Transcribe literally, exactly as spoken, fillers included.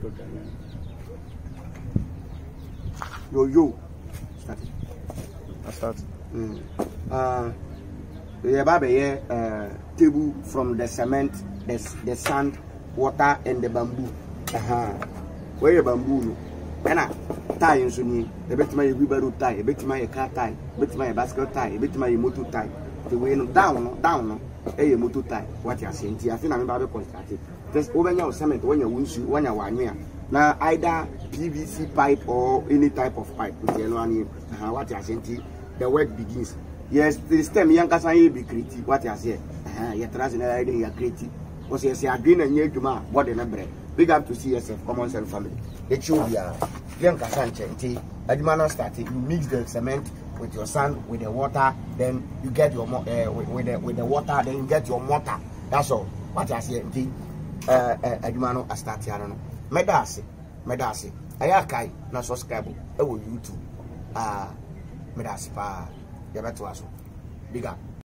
Yo yo. Start. I start. Mm. Uh, the baby uh table from the cement, the the sand, water, and the bamboo. Uh huh. Where your bamboo? No. Ena tie nso ni. The bit my wheelbarrow tie, a bit my car tie, bit my basket tie, a bit my motor tie. The way no down no down no. Eh motor tie. What you are saying? I think I'm about to construct it. Just over your cement when you win when you want. Now either P V C pipe or any type of pipe. With the one uh, what you are saying, the work begins. Yes, the stem young can be creative. What you say? Uh, you trust in idea you are creative. Because you say green and you do what the number. Big up to C S F, Common Sense Family. The children, young Casanche, Adimana started. You mix the cement with your sand, with the water, then you get your uh, with, with the with the water, then you get your mortar. That's all. What you say? Uh, uh, Adimano, I start here. Medasi, Medasi. Ayakai, na subscribe. I will YouTube. Ah, Medasi pa. Big up.